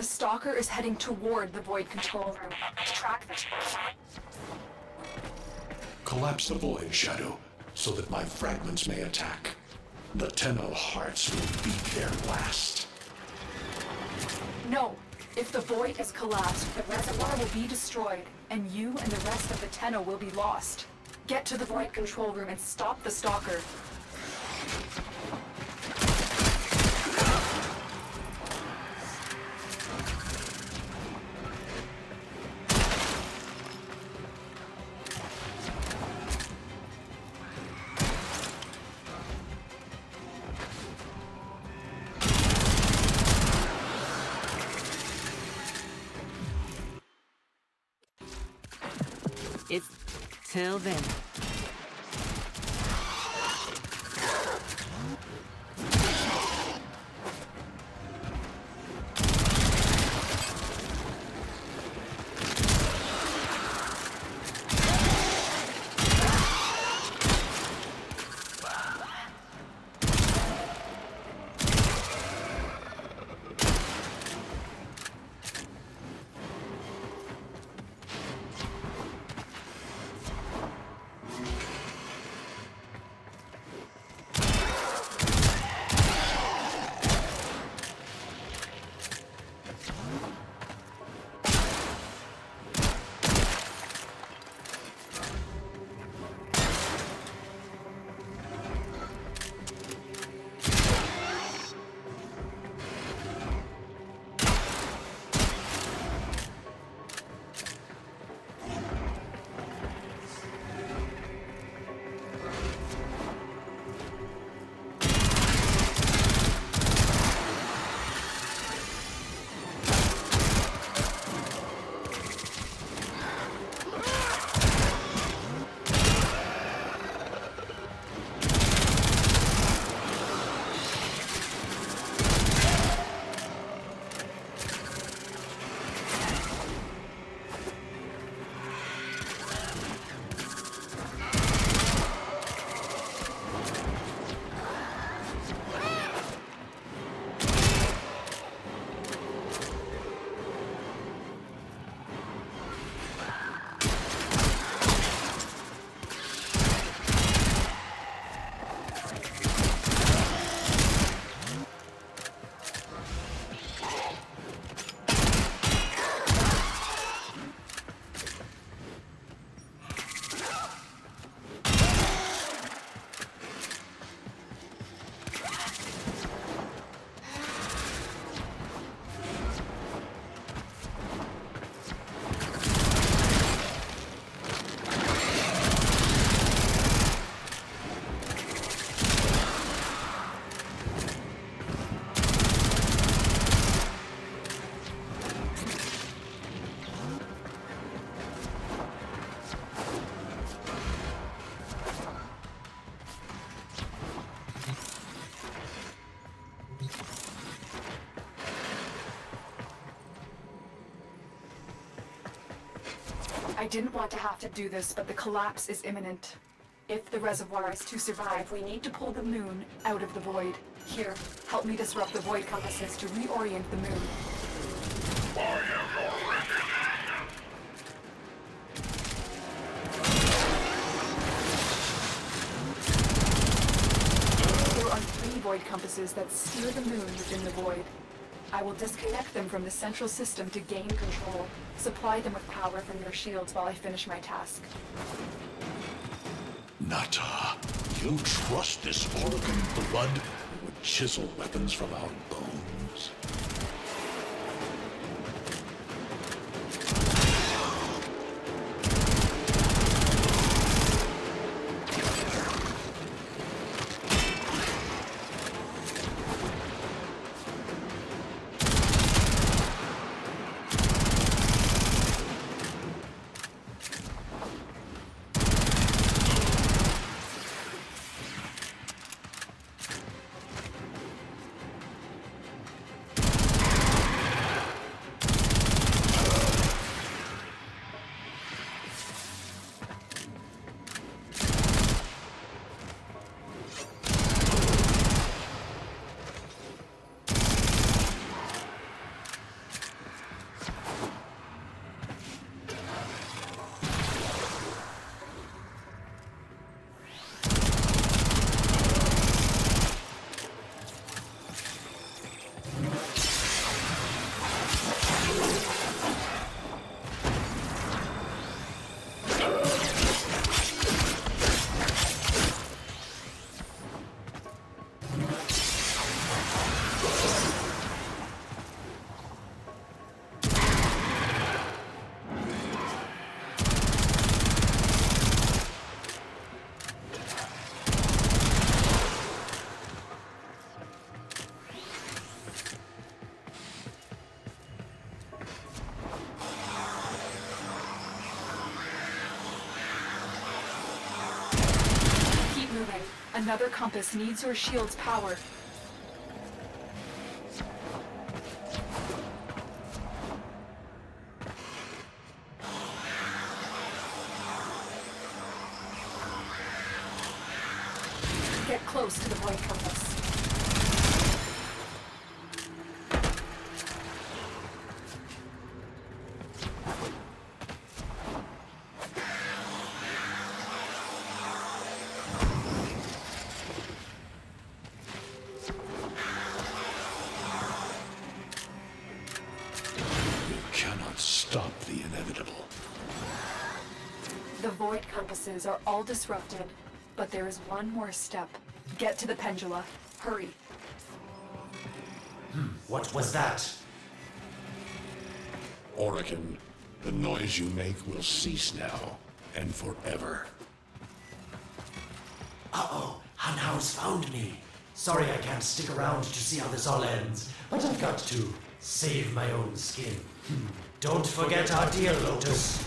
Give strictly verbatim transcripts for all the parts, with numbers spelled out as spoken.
The stalker is heading toward the void control room. Track the... Collapse the void, Shadow, so that my fragments may attack. The Tenno hearts will beat their last. No. If the void is collapsed, the reservoir will be destroyed, and you and the rest of the Tenno will be lost. Get to the void control room and stop the stalker. It's till then. I didn't want to have to do this, but the collapse is imminent. If the reservoir is to survive, we need to pull the moon out of the void. Here, help me disrupt the void compasses to reorient the moon. There are three void compasses that steer the moon within the void. I will disconnect them from the central system to gain control. Supply them with power from your shields while I finish my task. Nata, you trust this organ blood? It would chisel weapons from our bones. Another compass needs your shield's power. Get close to the void compass. Stop the inevitable. The void compasses are all disrupted, but there is one more step. Get to the pendula. Hurry. Hmm, what was that? Orokin, the noise you make will cease now, and forever. Uh-oh, Hanau's found me. Sorry I can't stick around to see how this all ends, but I've got to save my own skin. Hmm. Don't forget our deal, Lotus.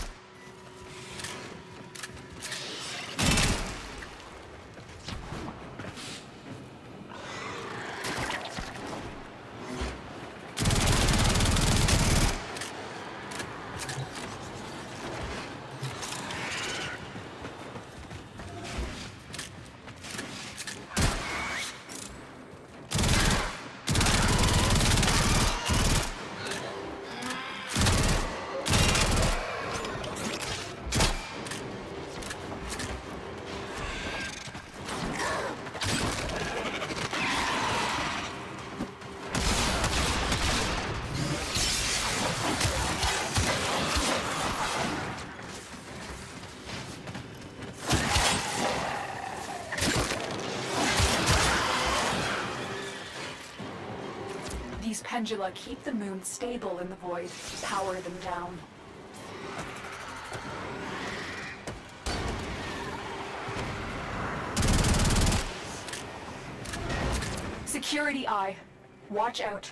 These pendula keep the moon stable in the void. Power them down. Security eye. Watch out.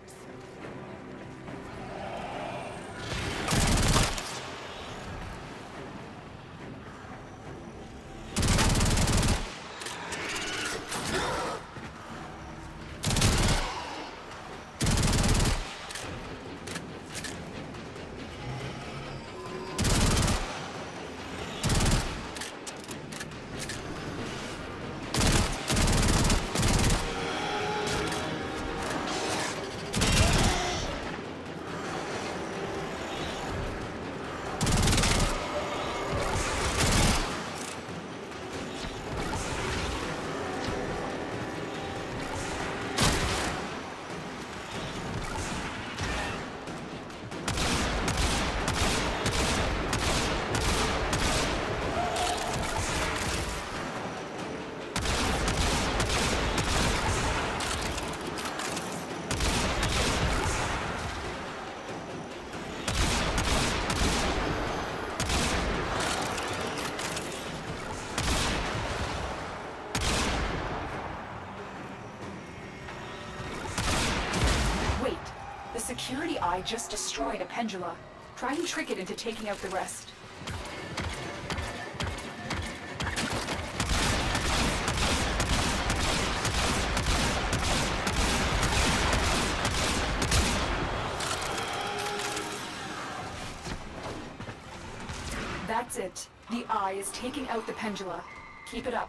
Security eye just destroyed a pendula. Try and trick it into taking out the rest. That's it. The eye is taking out the pendula. Keep it up.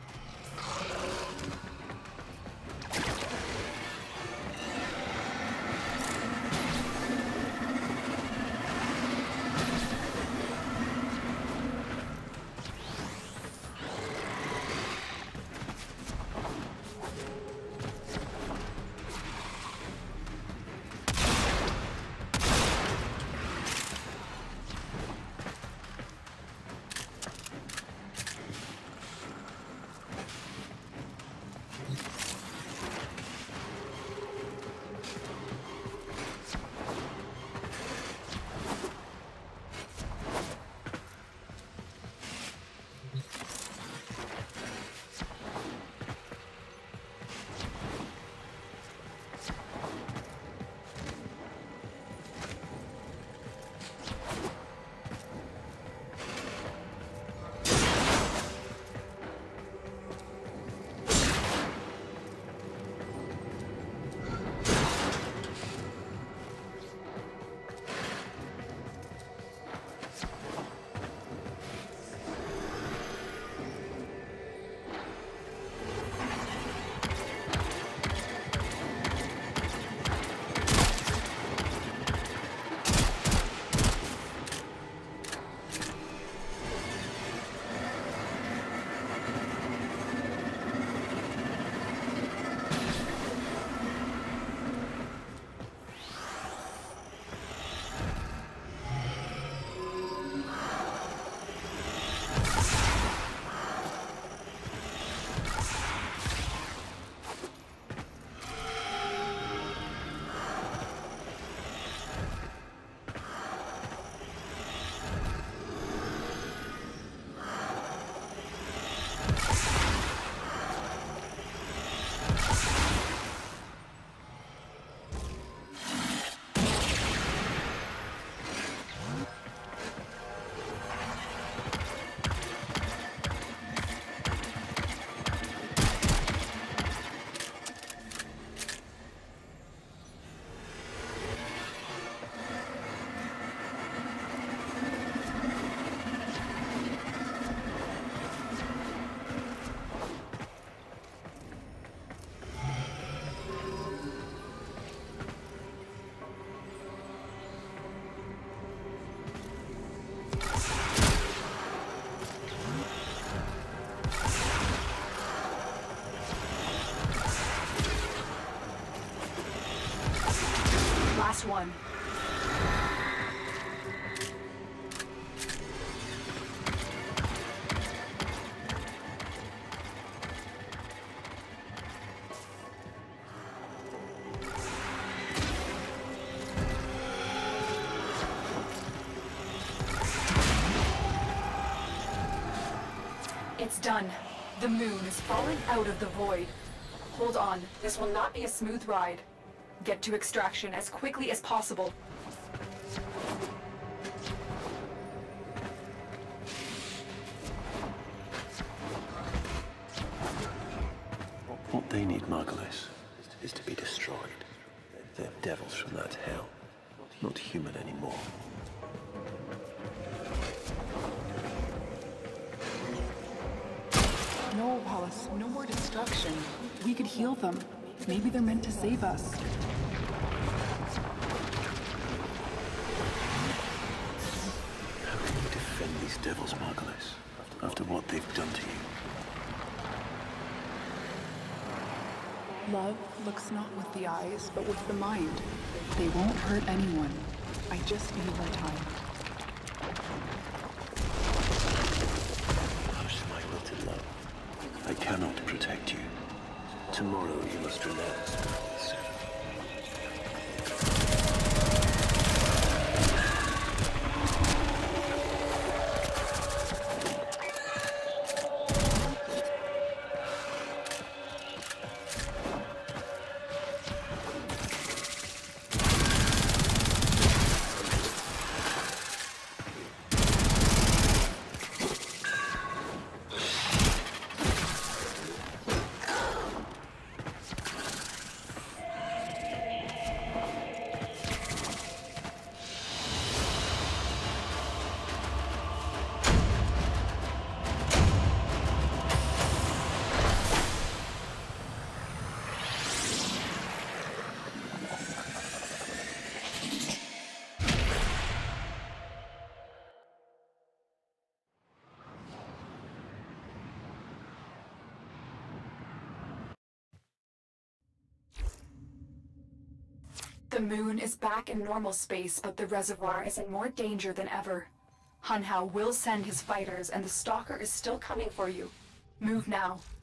one. It's done. The moon is falling out of the void. Hold on, this will not be a smooth ride. Get to extraction as quickly as possible. What they need, Margulis, is to be destroyed. They're devils from that hell, not human anymore. No, Wallace, no more destruction. We could heal them. Maybe they're meant to save us. How can you defend these devils, Margulis, after what they've done to you? Love looks not with the eyes, but with the mind. They won't hurt anyone. I just need more time. Hush, my wilted love. I cannot protect you. Tomorrow you must renounce my servant. The moon is back in normal space, but the reservoir is in more danger than ever. Hunhao will send his fighters, and the Stalker is still coming for you. Move now.